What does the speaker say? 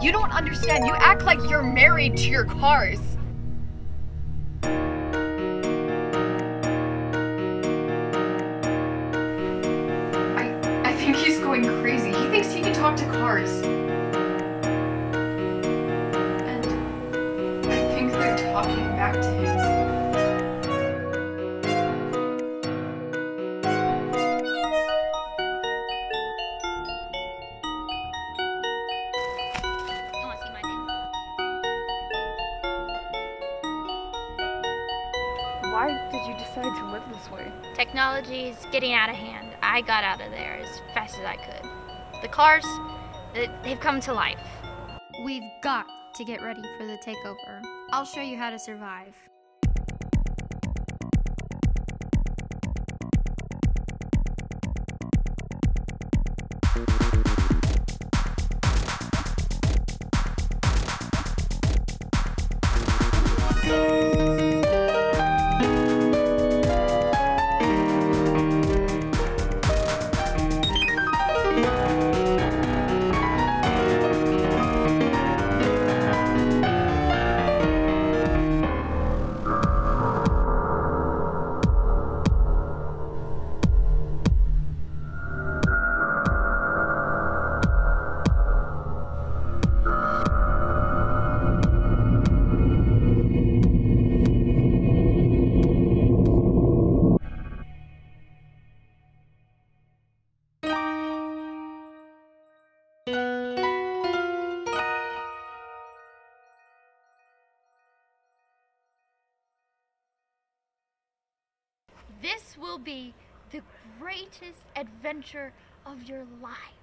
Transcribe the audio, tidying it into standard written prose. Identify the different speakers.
Speaker 1: You don't understand. You act like you're married to your cars. I think he's going crazy. He thinks he can talk to cars. And I think they're talking back to him. Why did you decide to live this way?
Speaker 2: Technology's getting out of hand. I got out of there as fast as I could. The cars, they've come to life.
Speaker 3: We've got to get ready for the takeover. I'll show you how to survive.
Speaker 2: This will be the greatest adventure of your life.